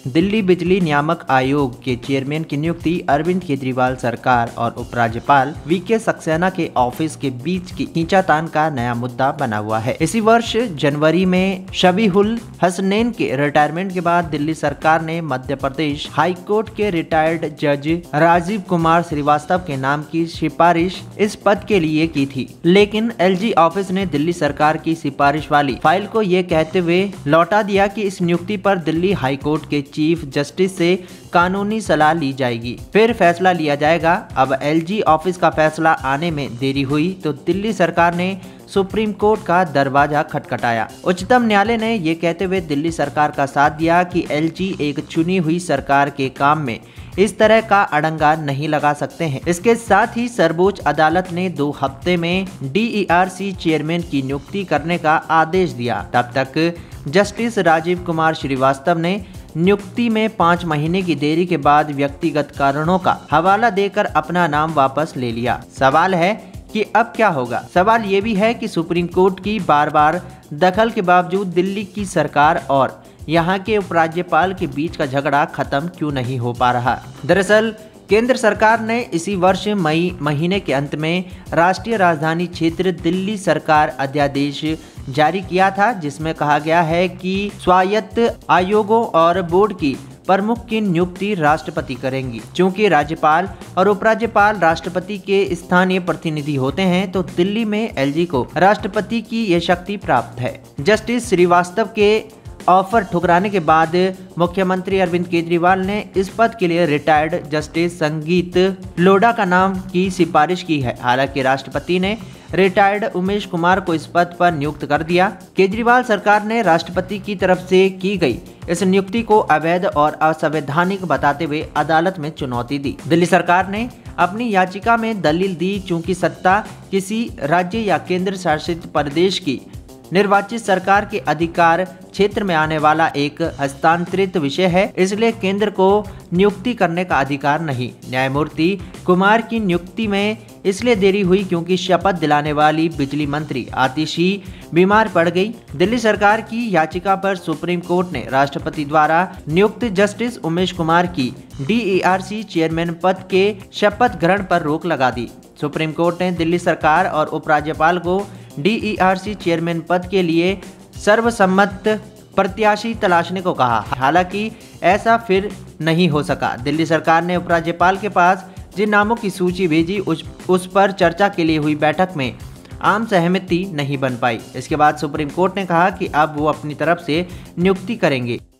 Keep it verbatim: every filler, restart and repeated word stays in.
दिल्ली बिजली नियामक आयोग के चेयरमैन की नियुक्ति अरविंद केजरीवाल सरकार और उपराज्यपाल वी के सक्सेना के ऑफिस के बीच की खींचातान का नया मुद्दा बना हुआ है। इसी वर्ष जनवरी में शबीहुल हसनैन के रिटायरमेंट के बाद दिल्ली सरकार ने मध्य प्रदेश हाई कोर्ट के रिटायर्ड जज राजीव कुमार श्रीवास्तव के नाम की सिफारिश इस पद के लिए की थी, लेकिन एलजी ऑफिस ने दिल्ली सरकार की सिफारिश वाली फाइल को ये कहते हुए लौटा दिया कि इस नियुक्ति पर दिल्ली हाई कोर्ट के चीफ जस्टिस से कानूनी सलाह ली जाएगी, फिर फैसला लिया जाएगा। अब एलजी ऑफिस का फैसला आने में देरी हुई तो दिल्ली सरकार ने सुप्रीम कोर्ट का दरवाजा खटखटाया। उच्चतम न्यायालय ने ये कहते हुए दिल्ली सरकार का साथ दिया कि एलजी एक चुनी हुई सरकार के काम में इस तरह का अड़ंगा नहीं लगा सकते हैं। इसके साथ ही सर्वोच्च अदालत ने दो हफ्ते में डीईआरसी चेयरमैन की नियुक्ति करने का आदेश दिया। तब तक जस्टिस राजीव कुमार श्रीवास्तव ने नियुक्ति में पाँच महीने की देरी के बाद व्यक्तिगत कारणों का हवाला देकर अपना नाम वापस ले लिया। सवाल है कि अब क्या होगा। सवाल ये भी है कि सुप्रीम कोर्ट की बार बार दखल के बावजूद दिल्ली की सरकार और यहाँ के उपराज्यपाल के बीच का झगड़ा खत्म क्यों नहीं हो पा रहा। दरअसल केंद्र सरकार ने इसी वर्ष मई महीने के अंत में राष्ट्रीय राजधानी क्षेत्र दिल्ली सरकार अध्यादेश जारी किया था, जिसमें कहा गया है कि स्वायत्त आयोगों और बोर्ड की प्रमुख की नियुक्ति राष्ट्रपति करेंगी। चूंकि राज्यपाल और उपराज्यपाल राष्ट्रपति के स्थानीय प्रतिनिधि होते हैं, तो दिल्ली में एलजी को राष्ट्रपति की यह शक्ति प्राप्त है। जस्टिस श्रीवास्तव के ऑफर ठुकराने के बाद मुख्यमंत्री अरविंद केजरीवाल ने इस पद के लिए रिटायर्ड जस्टिस संगीत लोढ़ा का नाम की सिफारिश की है। हालांकि राष्ट्रपति ने रिटायर्ड उमेश कुमार को इस पद पर नियुक्त कर दिया। केजरीवाल सरकार ने राष्ट्रपति की तरफ से की गई इस नियुक्ति को अवैध और असंवैधानिक बताते हुए अदालत में चुनौती दी। दिल्ली सरकार ने अपनी याचिका में दलील दी, चूंकि सत्ता किसी राज्य या केंद्र शासित प्रदेश की निर्वाचित सरकार के अधिकार क्षेत्र में आने वाला एक हस्तांतरित विषय है, इसलिए केंद्र को नियुक्ति करने का अधिकार नहीं। न्यायमूर्ति कुमार की नियुक्ति में इसलिए देरी हुई क्योंकि शपथ दिलाने वाली बिजली मंत्री आतिशी बीमार पड़ गई। दिल्ली सरकार की याचिका पर सुप्रीम कोर्ट ने राष्ट्रपति द्वारा नियुक्त जस्टिस उमेश कुमार की डीईआरसी चेयरमैन पद के शपथ ग्रहण पर रोक लगा दी। सुप्रीम कोर्ट ने दिल्ली सरकार और उपराज्यपाल को डीईआरसी चेयरमैन पद के लिए सर्वसम्मत प्रत्याशी तलाशने को कहा। हालांकि ऐसा फिर नहीं हो सका। दिल्ली सरकार ने उपराज्यपाल के पास जिन नामों की सूची भेजी उस, उस पर चर्चा के लिए हुई बैठक में आम सहमति नहीं बन पाई। इसके बाद सुप्रीम कोर्ट ने कहा कि अब वो अपनी तरफ से नियुक्ति करेंगे।